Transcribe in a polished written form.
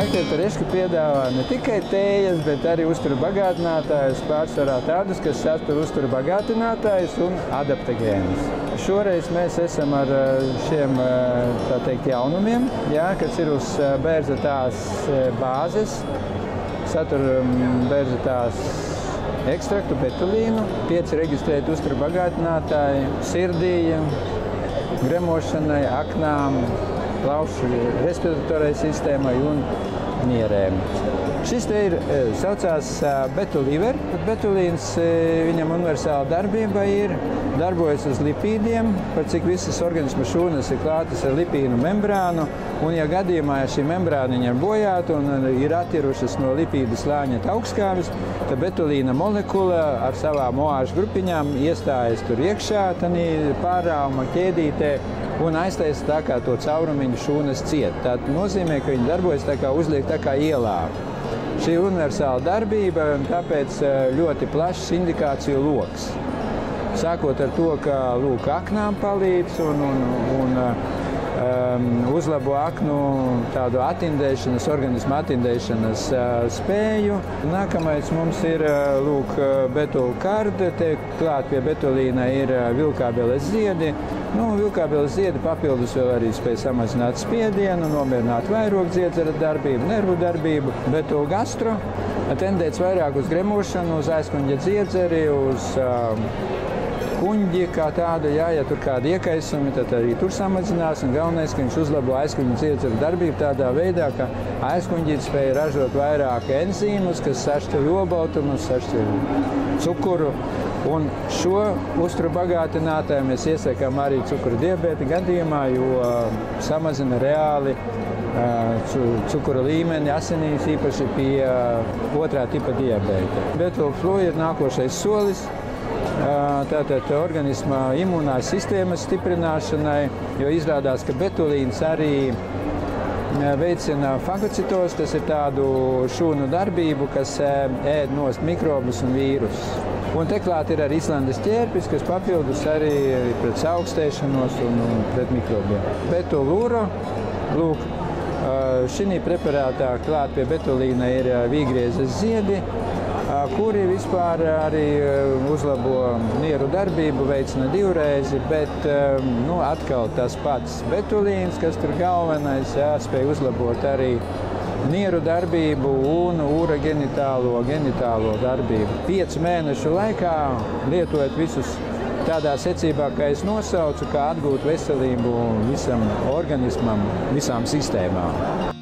Bakterija Tereška piedāvā ne tikai tējas, bet arī uztura bagātinātājus, pārsvarā tādus, kas satur uztura bagātinātājus un adaptogēnus. Šoreiz mēs esam ar šiem, tā teikt, jaunumiem, kas ir uz bērzetās bāzes, satur bērzetās ekstraktu, betulīnu, 5 reģistrēti uztura bagātinātāji, sirdī, gremošanai, aknām, plaušu respiratorai sistēmai un nierēm. Šis te ir saucās Betuliver. Betulīns, viņam universāla darbība ir, darbojas uz lipīdiem, par cik visas organisma šūnas ir klātas ar lipīnu membrānu, un ja gadījumā šī membrāniņa ir bojāta un ir attirušas no lipīdu slāņa augstskāvis, tad betulīna molekula ar savām OH grupiņām iestājas tur iekšā, tanī pārāuma ķēdītē, un aiztaisa tā kā to caurumiņu šūnas ciet. Tā nozīmē, ka viņi darbojas tā kā uzliek tā kā ielā. Šī ir universāla darbība, un tāpēc ļoti plašs indikāciju loks. Sākot ar to, ka lūk, aknām palīdz un uzlabo aknu tādu atindēšanas, organismu atindēšanas spēju. Nākamais mums ir lūk, betulkarde, te klāt pie betulīna ir vilkābeles ziedi. Vilkābeles ziedi papildus vēl arī spēj samazināt spiedienu, nomierināt vairogdziedzera darbību, nervu darbību. Betulgastro tendēts vairāk uz gremošanu, uz aizkuņģa dziedzeri, uz kuņģi kā tāda, ja tur kādi iekaisumi, tad arī tur samazinās, un galvenais, ka viņš uzlabo aizkuņģa dziedzera darbību tādā veidā, ka aizkuņģīte spēja ražot vairāk enzīmus, kas sašķir olbaltumus, sašķir cukuru, un šo uzturu bagātinātāju mēs iesakām arī cukura diabēta gadījumā, jo samazina reāli cukura līmeni asinīs, īpaši pie 2. tipa diabēta. Betulflu ir nākošais solis. Tātad organisma imunās sistēmas stiprināšanai, jo izrādās, ka betulīns arī veicina fagocitos, tas ir tādu šūnu darbību, kas ēd nost mikrobus un vīrusus. Un te klāt ir arī Islandes ķērpis, kas papildus arī pret augstēšanos un pret mikrobiem. Betulūro, lūk, šī preparātā klāt pie betulīna ir vīgriezes ziedi, kuri vispār arī uzlabo nieru darbību, veicina divreizi, bet atkal tas pats betulīns, kas tur galvenais, spēj uzlabot arī nieru darbību un ūra genitālo darbību. 5 mēnešu laikā, lietojot visus tādā secībā, kā es nosaucu, kā atgūt veselību visam organismam, visām sistēmām.